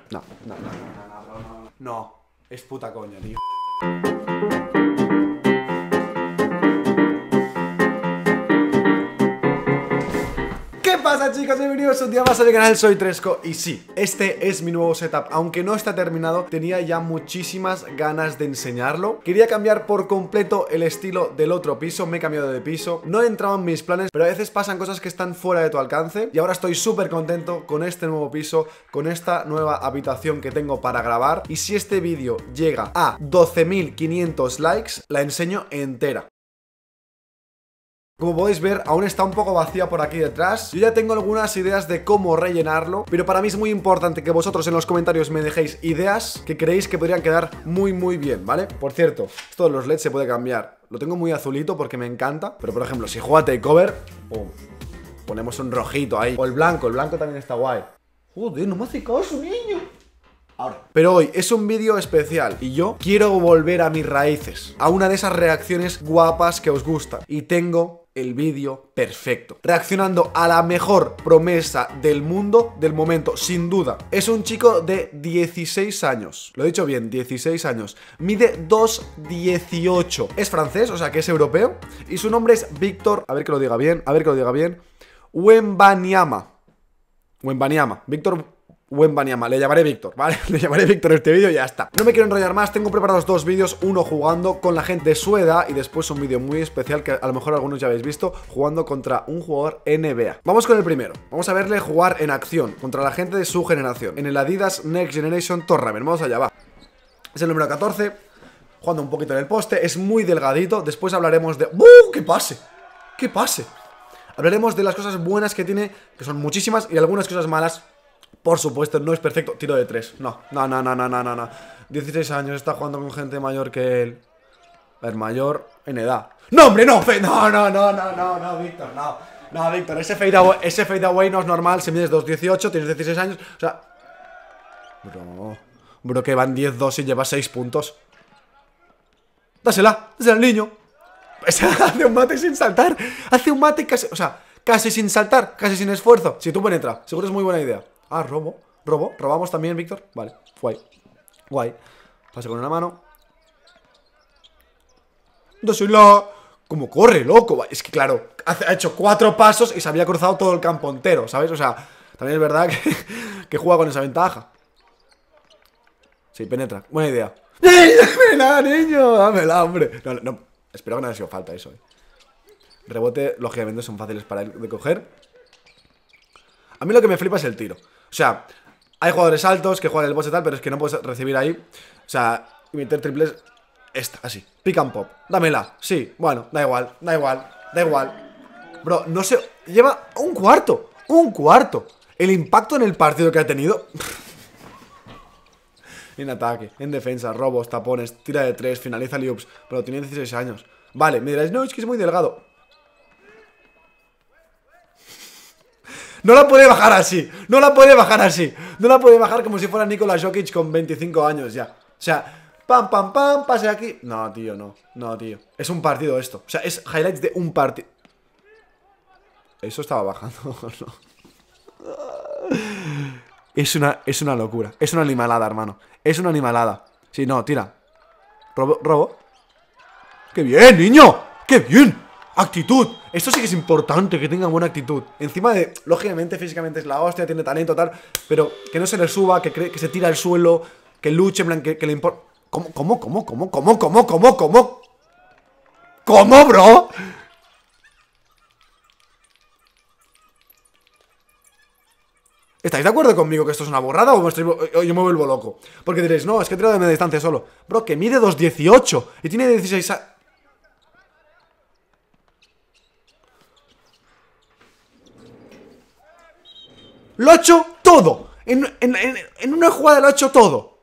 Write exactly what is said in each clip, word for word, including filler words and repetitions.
No, no, no, no, no, no, no, no. No, es puta coña, tío. ¿Qué pasa, chicos? Bienvenidos un día más a mi canal, soy Tresco. Y sí, este es mi nuevo setup. Aunque no está terminado, tenía ya muchísimas ganas de enseñarlo. Quería cambiar por completo el estilo del otro piso. Me he cambiado de piso, no he entrado en mis planes, pero a veces pasan cosas que están fuera de tu alcance. Y ahora estoy súper contento con este nuevo piso, con esta nueva habitación que tengo para grabar. Y si este vídeo llega a doce mil quinientos likes, la enseño entera. Como podéis ver, aún está un poco vacía por aquí detrás. Yo ya tengo algunas ideas de cómo rellenarlo, pero para mí es muy importante que vosotros en los comentarios me dejéis ideas que creéis que podrían quedar muy muy bien, ¿vale? Por cierto, esto de los L E D se puede cambiar. Lo tengo muy azulito porque me encanta, pero por ejemplo, si juega Takeover, pum, ponemos un rojito ahí. O el blanco, el blanco también está guay. Joder, no me hace caso, niño. Ahora. Pero hoy es un vídeo especial y yo quiero volver a mis raíces, a una de esas reacciones guapas que os gustan. Y tengo el vídeo perfecto, reaccionando a la mejor promesa del mundo del momento, sin duda. Es un chico de dieciséis años, lo he dicho bien, dieciséis años. Mide dos dieciocho. Es francés, o sea que es europeo. Y su nombre es Víctor, a ver que lo diga bien, a ver que lo diga bien Wembanyama. Wembanyama, Víctor Wembanyama, le llamaré Víctor, ¿vale? Le llamaré Víctor en este vídeo y ya está. No me quiero enrollar más, tengo preparados dos vídeos. Uno jugando con la gente de su edad y después un vídeo muy especial que a lo mejor algunos ya habéis visto, jugando contra un jugador N B A. Vamos con el primero, vamos a verle jugar en acción contra la gente de su generación, en el Adidas Next Generation Tournament. Vamos allá, va. Es el número catorce, jugando un poquito en el poste, es muy delgadito. Después hablaremos de... ¡Uh! ¡Qué pase! ¡Qué pase! Hablaremos de las cosas buenas que tiene, que son muchísimas, y algunas cosas malas. Por supuesto, no es perfecto. Tiro de tres. No, no, no, no, no, no, no. dieciséis años, está jugando con gente mayor que él. A ver, mayor en edad. ¡No, hombre, no! No, no, no, no, no, no, Víctor, no. No, Víctor, ese fade away, ese fade away no es normal. Si mides dos dieciocho, tienes dieciséis años. O sea... Bro... Bro, que van diez dos y llevas seis puntos. Dásela, dásela al niño. Hace un mate sin saltar. Hace un mate casi... O sea, casi sin saltar, casi sin esfuerzo. Si tú penetra, seguro es muy buena idea. Ah, robo, robo, robamos también, Víctor. Vale, guay, guay. Pase con una mano. Dásela. Como corre, loco. Es que claro, ha hecho cuatro pasos y se había cruzado todo el campo entero, ¿sabes? O sea, también es verdad que, que juega con esa ventaja. Sí, penetra, buena idea. ¡Dámela, niño! Dámela, hombre. No, no, espero que no haya sido falta eso, eh. Rebote, lógicamente son fáciles para él de coger. A mí lo que me flipa es el tiro. O sea, hay jugadores altos que juegan el boss y tal, pero es que no puedes recibir ahí. O sea, meter triples. Esta, así, pick and pop, dámela. Sí, bueno, da igual, da igual, da igual. Bro, no sé, lleva un cuarto. Un cuarto. El impacto en el partido que ha tenido. En ataque, en defensa, robos, tapones, tira de tres, finaliza loops. Pero tiene dieciséis años. Vale, me diréis, no, es que es muy delgado. No la puede bajar así, no la puede bajar así. No la puede bajar como si fuera Nikola Jokic con veinticinco años ya. O sea, pam, pam, pam, pase aquí. No, tío, no, no, tío. Es un partido esto, o sea, es highlights de un partido. Eso estaba bajando, no. Es una, es una locura, es una animalada, hermano. Es una animalada. Sí, no, tira. Robo, robo. ¡Qué bien, niño! ¡Qué bien! Actitud, esto sí que es importante, que tenga buena actitud. Encima de, lógicamente, físicamente es la hostia, tiene talento, tal. Pero que no se le suba, que, cree, que se tira al suelo, que luche, en plan, que, que le importa. ¿Cómo, cómo, cómo, cómo, cómo, cómo, cómo, cómo? ¿Cómo, bro? ¿Estáis de acuerdo conmigo que esto es una borrada o, me estoy, o yo me vuelvo loco? Porque diréis, no, es que he tirado de media distancia solo. Bro, que mide dos dieciocho y tiene dieciséis años. Lo ha hecho todo. En, en, en, en una jugada lo ha hecho todo.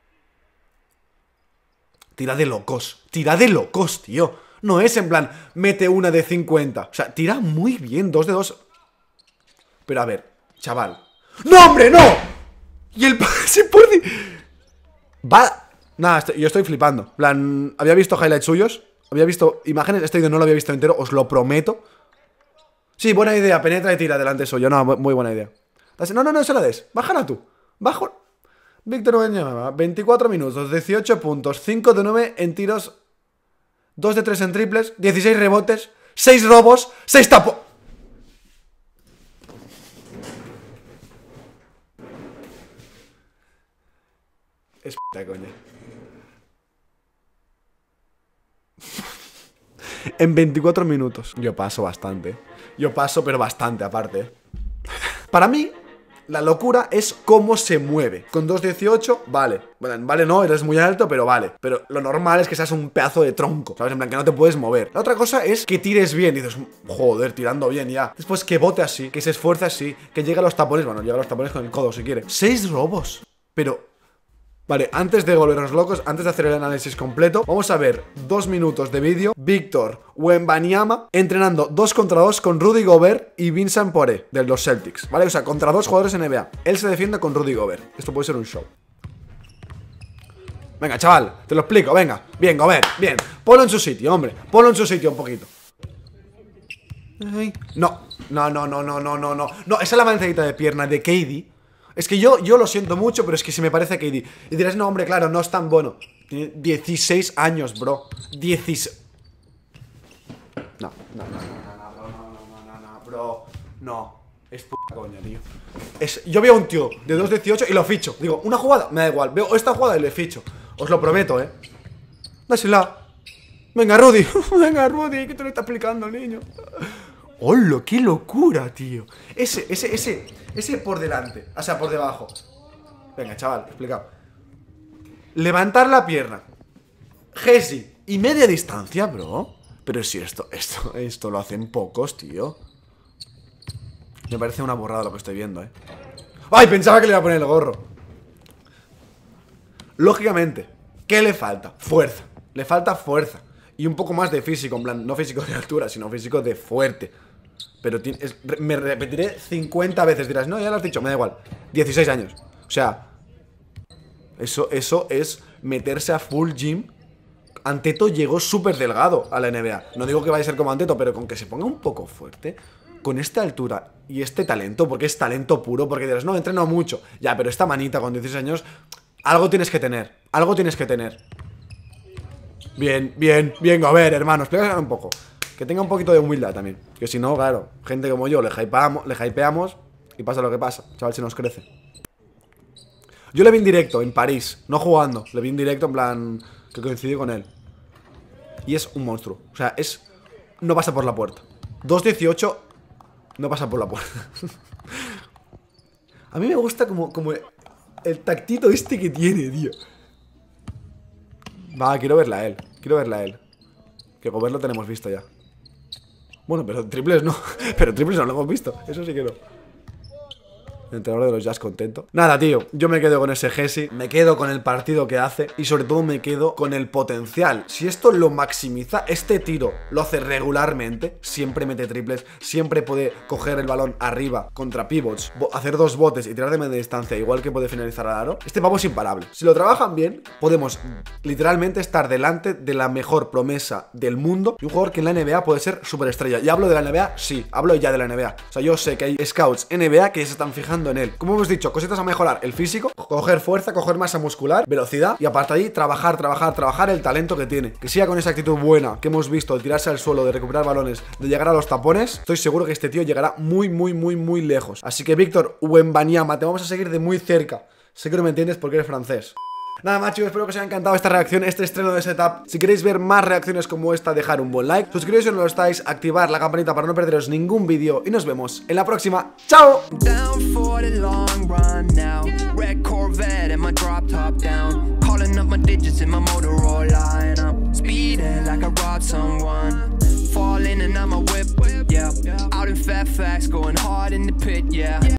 Tira de locos. Tira de locos, tío. No es en plan, mete una de cincuenta. O sea, tira muy bien, dos de dos. Pero a ver, chaval. ¡No, hombre, no! Y el pase por... Va... Nada, estoy, yo estoy flipando. En plan, había visto highlights suyos, había visto imágenes, este vídeo no lo había visto entero, os lo prometo. Sí, buena idea, penetra y tira delante suyo. No, muy buena idea. No, no, no se la des. Bájala tú. Bajo. Víctor Wembanyama, veinticuatro minutos, dieciocho puntos, cinco de nueve en tiros, dos de tres en triples, dieciséis rebotes, seis robos, seis tapos. Es p***, coño. En veinticuatro minutos. Yo paso bastante. Yo paso, pero bastante aparte. Para mí, la locura es cómo se mueve. Con dos dieciocho, vale. Bueno, vale no, eres muy alto, pero vale. Pero lo normal es que seas un pedazo de tronco, ¿sabes? En plan, que no te puedes mover. La otra cosa es que tires bien. Y dices, joder, tirando bien ya. Después que bote así, que se esfuerce así, que llegue a los tapones. Bueno, llega a los tapones con el codo si quiere. Seis robos. Pero... Vale, antes de volvernos locos, antes de hacer el análisis completo, vamos a ver dos minutos de vídeo. Víctor Wembanyama entrenando dos contra dos con Rudy Gobert y Vincent Poirier de los Celtics, ¿vale? O sea, contra dos jugadores N B A. Él se defiende con Rudy Gobert. Esto puede ser un show. Venga, chaval, te lo explico, venga. Bien, Gobert, bien. Ponlo en su sitio, hombre. Ponlo en su sitio un poquito. Ay. No, no, no, no, no, no, no, no. No, esa es la manzanita de pierna de K D. Es que yo, yo lo siento mucho, pero es que se me parece a K D. Y dirás, no, hombre, claro, no es tan bueno. Tiene dieciséis años, bro. dieciséis. No, no, no, no, no, no, no, no, no, no, bro. No. Es puta coña, tío. Es, yo veo a un tío de dos dieciocho y lo ficho. Digo, una jugada, me da igual. Veo esta jugada y le ficho. Os lo prometo, eh. Dásela. Venga, Rudy. Venga, Rudy, ¿qué te lo está explicando, niño? ¡Hola! ¡Qué locura, tío! Ese, ese, ese, ese por delante. O sea, por debajo. Venga, chaval, explicado. Levantar la pierna. Jesse. Y media distancia, bro. Pero si esto, esto, esto lo hacen pocos, tío. Me parece una borrada lo que estoy viendo, eh. ¡Ay! Pensaba que le iba a poner el gorro. Lógicamente, ¿qué le falta? Fuerza. Le falta fuerza. Y un poco más de físico, en plan, no físico de altura, sino físico de fuerte. Pero es, me repetiré cincuenta veces. Dirás, no, ya lo has dicho, me da igual. dieciséis años. O sea, eso, eso es meterse a full gym. Anteto llegó súper delgado a la N B A. No digo que vaya a ser como Anteto, pero con que se ponga un poco fuerte, con esta altura y este talento, porque es talento puro, porque dirás, no, entreno mucho. Ya, pero esta manita con dieciséis años, algo tienes que tener. Algo tienes que tener. Bien, bien, bien, a ver, hermano, explícame un poco. Que tenga un poquito de humildad también. Que si no, claro, gente como yo le hypeamos, le hypeamos y pasa lo que pasa. Chaval, se nos crece. Yo le vi en directo, en París, no jugando. Le vi en directo, en plan, que coincidí con él. Y es un monstruo. O sea, es... no pasa por la puerta. dos dieciocho no pasa por la puerta. A mí me gusta como, como el tactito este que tiene, tío. Va, quiero verla a él. Quiero verla a él. Que Gobert lo tenemos visto ya. Bueno, pero triples no. Pero triples no lo hemos visto. Eso sí que no. El entrenador de los Jazz contento. Nada, tío, yo me quedo con ese Jesse. Me quedo con el partido que hace. Y sobre todo me quedo con el potencial. Si esto lo maximiza, este tiro lo hace regularmente. Siempre mete triples. Siempre puede coger el balón arriba contra pivots, hacer dos botes y tirar de media distancia, igual que puede finalizar al aro. Este pavo es imparable. Si lo trabajan bien, podemos literalmente estar delante de la mejor promesa del mundo. Y un jugador que en la N B A puede ser superestrella. ¿Y hablo de la N B A? Sí, hablo ya de la N B A. O sea, yo sé que hay scouts N B A que se están fijando en él. Como hemos dicho, cositas a mejorar: el físico, coger fuerza, coger masa muscular, velocidad, y aparte de ahí, trabajar, trabajar, trabajar el talento que tiene. Que siga con esa actitud buena que hemos visto, de tirarse al suelo, de recuperar balones, de llegar a los tapones. Estoy seguro que este tío llegará muy, muy, muy, muy lejos. Así que, Víctor Wembanyama, te vamos a seguir de muy cerca. Sé que no me entiendes porque eres francés. Nada más, chicos, espero que os haya encantado esta reacción, este estreno de setup. Si queréis ver más reacciones como esta, dejar un buen like, suscribiros si no lo estáis, activar la campanita para no perderos ningún vídeo y nos vemos en la próxima. ¡Chao!